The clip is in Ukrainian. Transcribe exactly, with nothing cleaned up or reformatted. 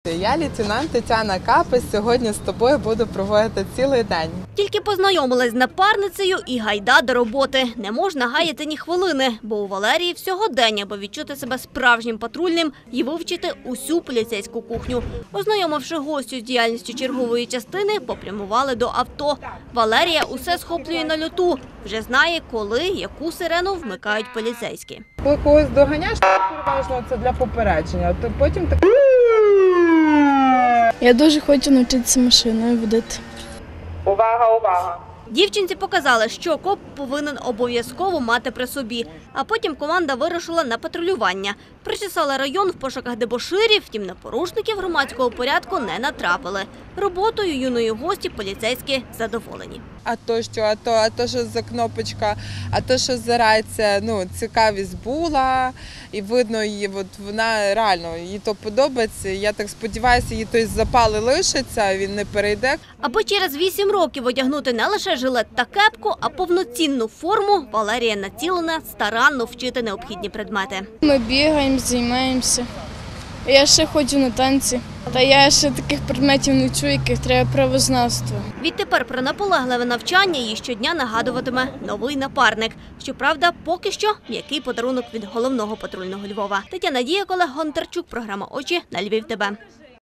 Я лейтенант Тетяна Капець, сьогодні з тобою буду проводити цілий день. Тільки познайомилась з напарницею і гайда до роботи. Не можна гаяти ні хвилини, бо у Валерії всього день, аби відчути себе справжнім патрульним і вивчити усю поліцейську кухню. Ознайомивши гостю з діяльністю чергової частини, попрямували до авто. Валерія усе схоплює на льоту. Вже знає, коли, яку сирену вмикають поліцейські. Коли когось доганяєш, переважно це для попередження, то потім так... Я дуже хочу навчитися машиною водити. Увага, увага! Дівчинці показали, що коп повинен обов'язково мати при собі. А потім команда вирушила на патрулювання. Причесали район в пошуках дебоширів, втім на порушників громадського порядку не натрапили. Роботою юної гості поліцейські задоволені. А то що, а то, а то що за кнопочка, а то що за рація, ну, цікавість була, і видно її, от вона реально, їй то подобається. Я так сподіваюся, їй той запал і лишиться, він не перейде. Аби через вісім років одягнути не лише жилет та кепку, а повноцінну форму, Валерія націлена старанно вчити необхідні предмети. Ми бігаємо, займаємося. Я ще ходжу на танці. Та я ще таких предметів не чую, яких треба правознавство. Відтепер про наполегливе навчання їй щодня нагадуватиме новий напарник. Щоправда, поки що м'який подарунок від головного патрульного Львова. Тетяна Дієк, Олег Гонтарчук, програма «Очі» на Львів ТВ.